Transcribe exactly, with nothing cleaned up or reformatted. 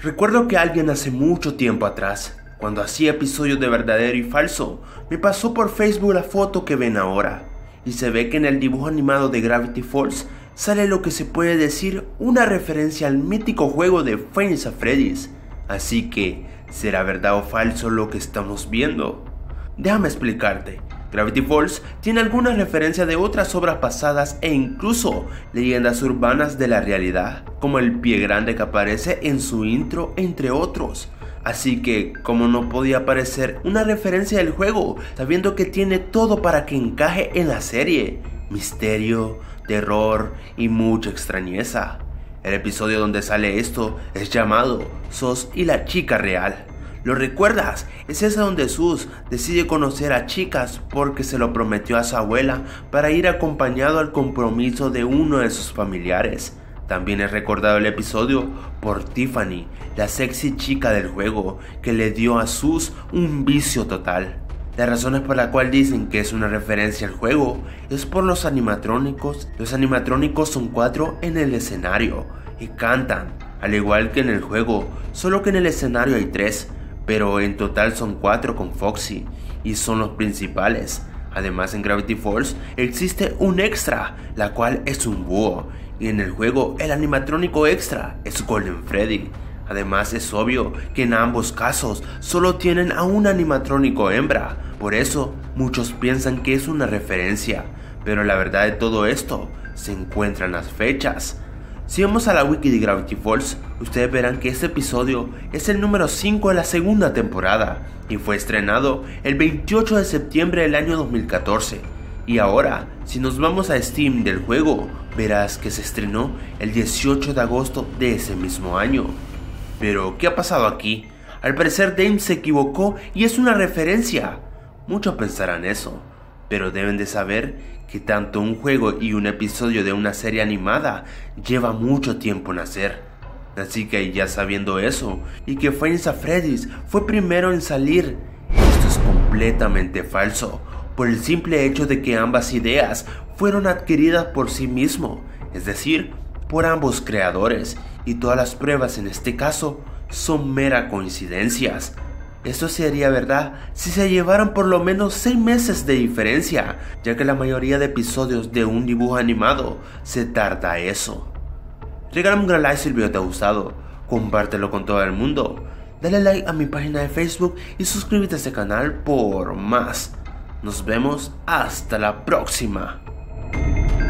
Recuerdo que alguien hace mucho tiempo atrás, cuando hacía episodios de verdadero y falso, me pasó por Facebook la foto que ven ahora, y se ve que en el dibujo animado de Gravity Falls sale lo que se puede decir una referencia al mítico juego de Five Nights at Freddy's. Así que, ¿será verdad o falso lo que estamos viendo? Déjame explicarte. Gravity Falls tiene algunas referencias de otras obras pasadas e incluso leyendas urbanas de la realidad, como el pie grande que aparece en su intro, entre otros. Así que, como no podía aparecer una referencia del juego, sabiendo que tiene todo para que encaje en la serie: misterio, terror y mucha extrañeza. El episodio donde sale esto es llamado Sos y la chica real. ¿Lo recuerdas? Es esa donde Sus decide conocer a chicas porque se lo prometió a su abuela para ir acompañado al compromiso de uno de sus familiares. También es recordado el episodio por Tiffany, la sexy chica del juego, que le dio a Sus un vicio total. Las razones por las cuales dicen que es una referencia al juego es por los animatrónicos. Los animatrónicos son cuatro en el escenario y cantan, al igual que en el juego, solo que en el escenario hay tres, pero en total son cuatro con Foxy, y son los principales. Además, en Gravity Falls existe un extra, la cual es un búho, y en el juego el animatrónico extra es Golden Freddy. Además, es obvio que en ambos casos solo tienen a un animatrónico hembra, por eso muchos piensan que es una referencia, pero la verdad de todo esto se encuentra en las fechas. Si vamos a la wiki de Gravity Falls, ustedes verán que este episodio es el número cinco de la segunda temporada y fue estrenado el veintiocho de septiembre del año dos mil catorce. Y ahora, si nos vamos a Steam del juego, verás que se estrenó el dieciocho de agosto de ese mismo año. Pero, ¿qué ha pasado aquí? Al parecer Dame se equivocó y es una referencia. Muchos pensarán eso, pero deben de saber que tanto un juego y un episodio de una serie animada lleva mucho tiempo en hacer. Así que ya sabiendo eso, y que Five Nights at Freddy's fue primero en salir, esto es completamente falso, por el simple hecho de que ambas ideas fueron adquiridas por sí mismo, es decir, por ambos creadores, y todas las pruebas en este caso son mera coincidencias. Esto sería verdad si se llevaran por lo menos seis meses de diferencia, ya que la mayoría de episodios de un dibujo animado se tarda eso. Regálame un gran like si el video te ha gustado, compártelo con todo el mundo, dale like a mi página de Facebook y suscríbete a este canal por más. Nos vemos hasta la próxima.